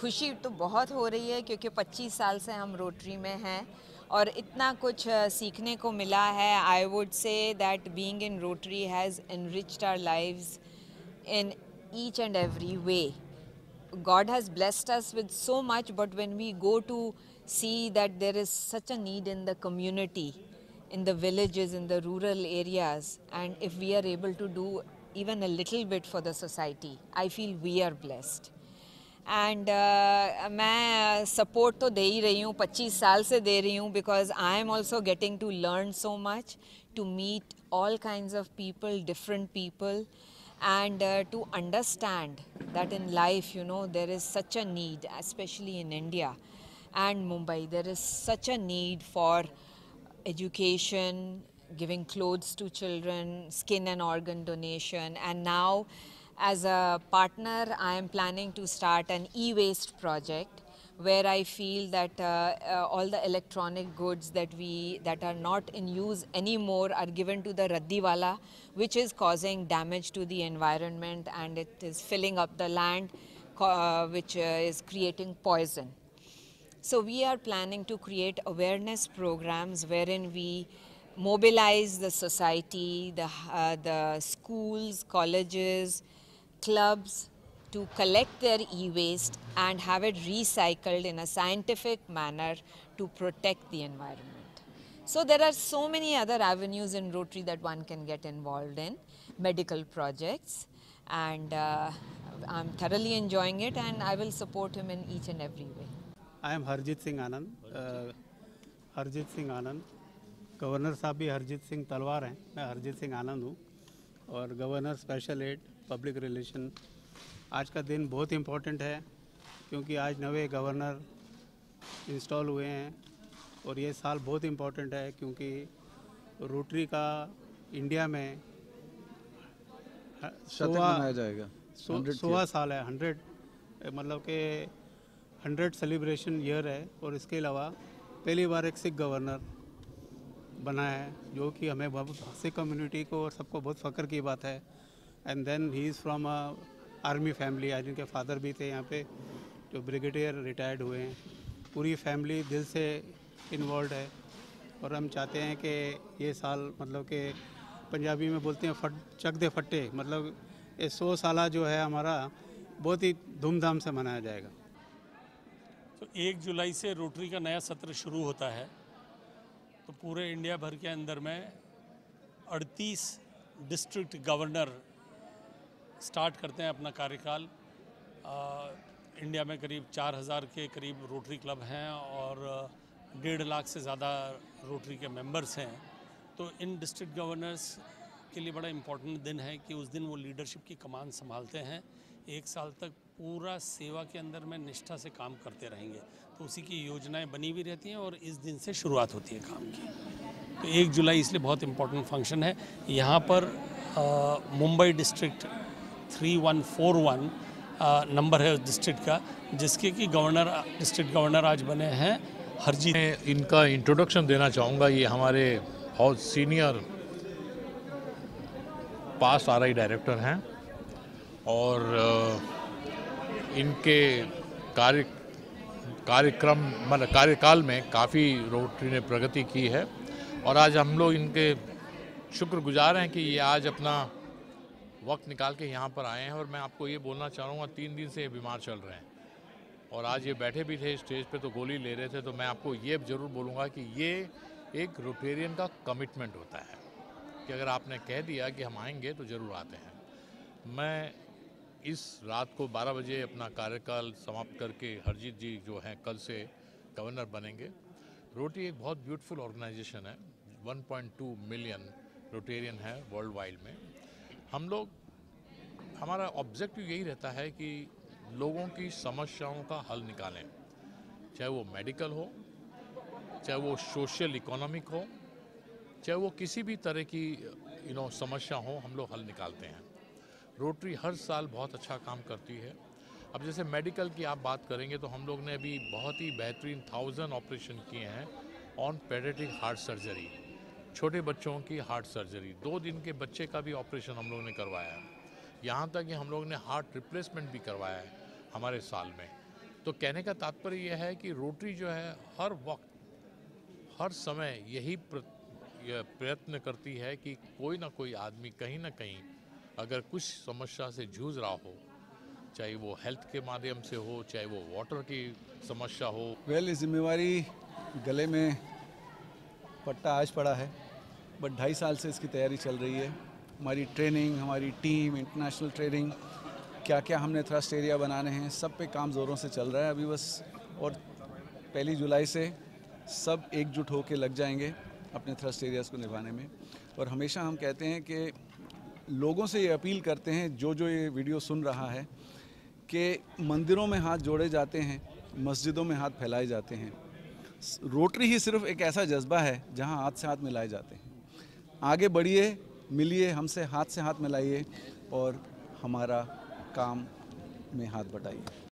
खुशी तो बहुत हो रही है क्योंकि 25 साल से हम रोटरी में हैं और इतना कुछ सीखने को मिला है। I would say that being in Rotary has enriched our lives in each and every way. God has blessed us with so much, but when we go to see that there is such a need in the community, in the villages, in the rural areas, and if we are able to do even a little bit for the society, I feel we are blessed. And मैं support तो दे ही रही हूँ, 25 साल से दे रही हूँ, because I am also getting to learn so much, to meet all kinds of people, different people, and to understand that in life, you know, there is such a need, especially in India and Mumbai, there is such a need for education, giving clothes to children, skin and organ donation, and now as a partner I am planning to start an e-waste project where I feel that all the electronic goods that are not in use anymore are given to the raddiwala, which is causing damage to the environment, and it is filling up the land, which is creating poison. So we are planning to create awareness programs wherein we mobilize the society, the schools, colleges, clubs to collect their e-waste and have it recycled in a scientific manner to protect the environment. So there are so many other avenues in Rotary that one can get involved in, medical projects, and I'm thoroughly enjoying it, and I will support him in each and every way. I am Harjeet Singh Anand. Harjeet Singh Anand, governor साहब भी हरजीत सिंह तलवार हैं, मैं हरजीत सिंह आनंद हूँ और governor special aid public relation. आज का दिन बहुत इम्पोर्टेंट है क्योंकि आज नए गवर्नर इंस्टॉल हुए हैं और ये साल बहुत इम्पोर्टेंट है क्योंकि रोटरी का इंडिया में शतक मनाया जाएगा। 16 साल है, 100 मतलब के 100 सेलिब्रेशन ईयर है। और इसके अलावा पहली बार एक सिख गवर्नर बना है जो कि हमें बहुत सिख कम्युनिटी को और सबको बहुत फ़ख्र की बात है। And then he is from army family, आज इनके फादर भी थे यहाँ पे जो ब्रिगेडियर रिटायर्ड हुए हैं। पूरी फैमिली दिल से इन्वॉल्व है और हम चाहते हैं कि ये साल मतलब कि पंजाबी में बोलते हैं चक दे फट्टे, मतलब ये 100 साल जो है हमारा बहुत ही धूमधाम से मनाया जाएगा। तो 1 जुलाई से रोटरी का नया सत्र शुरू होता है। तो पूरे इंडिया भर के अंदर में 38 डिस्ट्रिक्ट गवर्नर स्टार्ट करते हैं अपना कार्यकाल। इंडिया में करीब 4000 के करीब रोटरी क्लब हैं और 1.5 लाख से ज़्यादा रोटरी के मेंबर्स हैं। तो इन डिस्ट्रिक्ट गवर्नर्स के लिए बड़ा इम्पोर्टेंट दिन है कि उस दिन वो लीडरशिप की कमान संभालते हैं। 1 साल तक पूरा सेवा के अंदर में निष्ठा से काम करते रहेंगे। तो उसी की योजनाएं बनी हुई रहती हैं और इस दिन से शुरुआत होती है काम की। तो 1 जुलाई इसलिए बहुत इम्पोर्टेंट फंक्शन है। यहाँ पर मुंबई डिस्ट्रिक्ट 3141 नंबर है उस डिस्ट्रिक्ट का, जिसके कि डिस्ट्रिक्ट गवर्नर आज बने हैं हरजीत। मैं इनका इंट्रोडक्शन देना चाहूँगा। ये हमारे बहुत सीनियर पास्ट आरआई डायरेक्टर हैं और इनके कार्यकाल में काफ़ी रोटरी ने प्रगति की है और आज हम लोग इनके शुक्रगुजार हैं कि ये आज अपना वक्त निकाल के यहाँ पर आए हैं। और मैं आपको ये बोलना चाहूँगा, 3 दिन से ये बीमार चल रहे हैं और आज ये बैठे भी थे स्टेज पे तो गोली ले रहे थे। तो मैं आपको ये ज़रूर बोलूँगा कि ये एक रोटेरियन का कमिटमेंट होता है कि अगर आपने कह दिया कि हम आएंगे तो ज़रूर आते हैं। मैं इस रात को 12 बजे अपना कार्यकाल समाप्त करके हरजीत जी जो हैं कल से गवर्नर बनेंगे। रोटरी एक बहुत ब्यूटीफुल ऑर्गेनाइजेशन है, 1.2 मिलियन रोटेरियन है वर्ल्ड वाइड में। हम लोग, हमारा ऑब्जेक्टिव यही रहता है कि लोगों की समस्याओं का हल निकालें, चाहे वो मेडिकल हो, चाहे वो सोशल इकोनॉमिक हो, चाहे वो किसी भी तरह की समस्या हो, हम लोग हल निकालते हैं। रोटरी हर साल बहुत अच्छा काम करती है। अब जैसे मेडिकल की आप बात करेंगे तो हम लोग ने अभी बहुत ही बेहतरीन 1000 ऑपरेशन किए हैं ऑन पेडियाट्रिक हार्ट सर्जरी, छोटे बच्चों की हार्ट सर्जरी। 2 दिन के बच्चे का भी ऑपरेशन हम लोग ने करवाया है। यहाँ तक कि हम लोग ने हार्ट रिप्लेसमेंट भी करवाया है हमारे साल में। तो कहने का तात्पर्य यह है कि रोटरी जो है हर वक्त, हर समय यही प्रयत्न करती है कि कोई ना कोई आदमी कहीं ना कहीं अगर कुछ समस्या से जूझ रहा हो, चाहे वो हेल्थ के माध्यम से हो, चाहे वो वाटर की समस्या हो। ये जिम्मेवारी गले में पट्टा आज पड़ा है, बट 2.5 साल से इसकी तैयारी चल रही है। हमारी ट्रेनिंग, हमारी टीम, इंटरनेशनल ट्रेनिंग, क्या क्या हमने थ्रस्ट एरिया बनाने हैं, सब पे काम ज़ोरों से चल रहा है अभी बस। और 1 जुलाई से सब एकजुट होकर लग जाएंगे अपने थ्रस्ट एरियाज़ को निभाने में। और हमेशा हम कहते हैं कि लोगों से ये अपील करते हैं, जो ये वीडियो सुन रहा है, कि मंदिरों में हाथ जोड़े जाते हैं, मस्जिदों में हाथ फैलाए जाते हैं। रोटरी ही सिर्फ एक ऐसा जज्बा है जहां हाथ से हाथ मिलाए जाते हैं। आगे बढ़िए, मिलिए, हमसे हाथ से हाथ मिलाइए और हमारा काम में हाथ बटाइए।